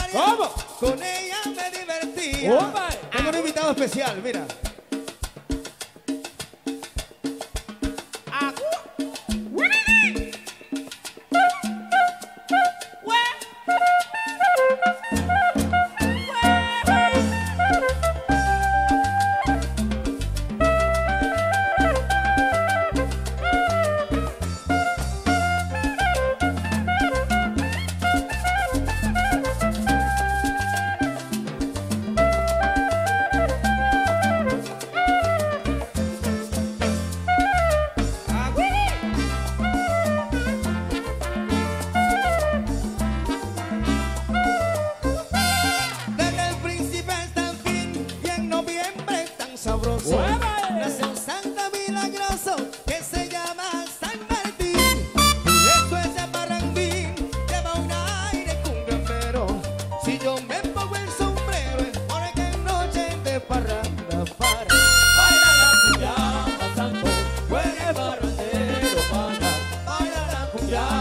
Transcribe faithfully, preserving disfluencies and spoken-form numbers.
María. ¿Cómo? Con ella me divertía. Opa. Tengo un invitado especial, mira. Sabroso. Nace un santo milagroso que se llama San Martín. Por eso ese barranquín lleva un aire cumbiambero. Si yo me pongo el sombrero es porque es noche de parranda para Baila la cumbia, santo, juegue barrandero para. bailar la cumbia.